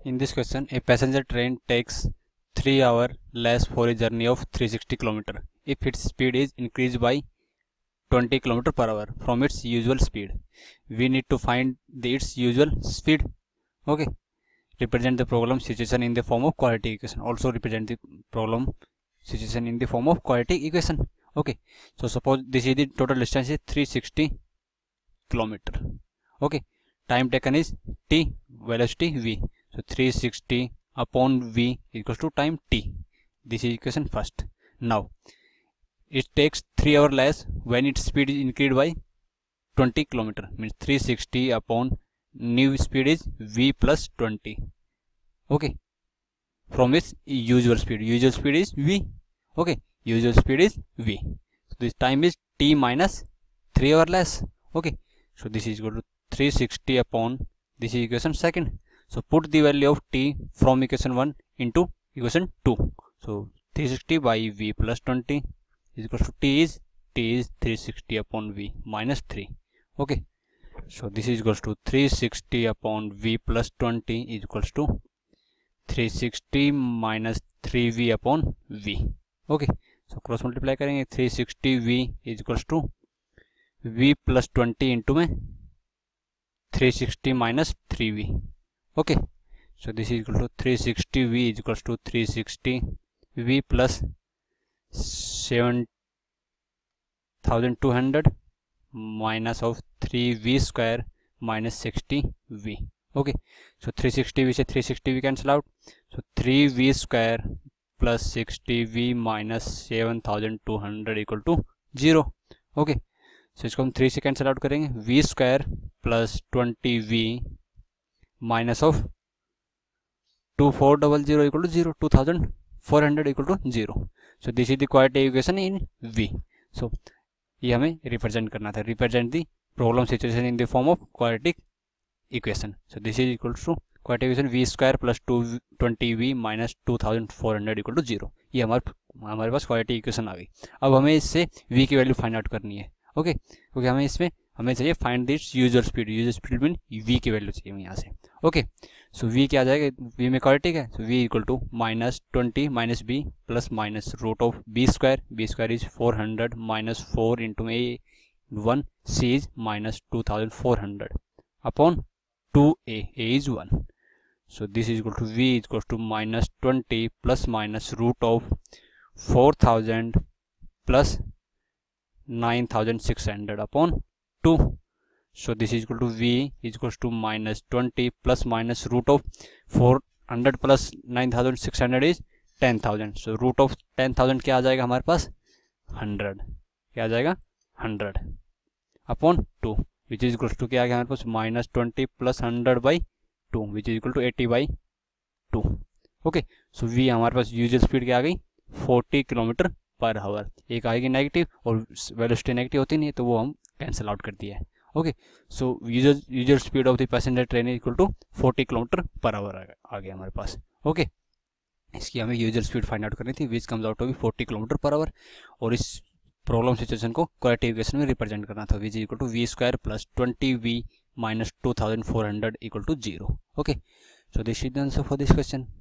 In this question, a passenger train takes 3 hours less for a journey of 360 km if its speed is increased by 20 km per hour from its usual speed. We need to find its usual speed. Okay. Represent the problem situation in the form of quadratic equation. Also represent the problem situation in the form of quadratic equation. Okay. So suppose this is the total distance is 360 km. Okay. Time taken is t, velocity v. So 360 upon v equals to time t. This is equation first. Now it takes 3 hours less when its speed is increased by 20 km. Means 360 upon new speed is v plus 20. Okay. From its usual speed. Usual speed is v. Okay. Usual speed is v. So this time is t minus 3 hours less. Okay. So this is equal to 360 upon this is equation second. So put the value of t from equation 1 into equation 2. So 360 by v plus 20 is equal to t is 360 upon v minus 3. Okay. So this is equals to 360 upon v plus 20 is equals to 360 minus 3v upon v. Okay. So cross multiply करेंगे 360v is equals to v plus 20 into में 360 minus 3v. Okay. So this is equal to 360v is equals to 360v plus 7200 minus of 3v square minus 60v. Okay. So 360v से 360v cancel out. So 3v square plus 60v minus 7200 equal to 0. Okay. So इसको हम 3 से cancel out करेंगे. v square plus 20v minus of 2400 equal to 0. 2400 equal to 0. So this is the quadratic equation in v. So ये हमें represent करना था. Represent the problem situation in the form of quadratic equation. So this is equal to quadratic equation v square plus 220v minus 2400 equal to 0. ये हमारे पास quadratic equation आ गई. अब हमें इससे v की वैल्यू फाइंड आउट करनी है. ओके. क्योंकि हमें चाहिए find this usual speed. Usual speed mean v की वैल्यू चाहिए यहाँ से. ओके. सो v क्या आ जाएगा. v में क्वाड्रेटिक है. So v equal to minus 20 minus b plus minus root of b square. b square is 400 minus 4 into a 1 c is minus 2400 upon 2a. a is 1. So this is equal to v is equal to minus 20 plus minus root of 4000 plus 9600 upon 2. So this is equal to v is equals to minus 20 plus minus root of 400 plus 9600 is 10,000. So root of 10,000 क्या आ जाएगा हमारे पास 100. क्या आ जाएगा 100 upon 2 which is equals to क्या आ गया हमारे पास minus 20 plus 100 by 2 which is equal to 80 by 2. Okay. So v हमारे पास यूजुअल स्पीड क्या आ गई 40 किलोमीटर पर आवर. एक आएगी नेगेटिव और वेलोसिटी नेगेटिव होती नहीं है तो वो हम कैंसिल आउट कर दिया है. Okay. So usual speed of the passenger train equal to 40 kilometre per hour आ गया हमारे पास. ओके. इसकी हमें यूजुअल स्पीड फाइंड आउट करनी थी which comes out to be 40 kilometre per hour. और इस प्रॉब्लम सिचुएशन को क्वाड्रेटिक इक्वेशन में रिप्रेजेंट करना था. Which equal to v square plus 20v minus 2400 equal to 0. Okay. So this is the answer for this question.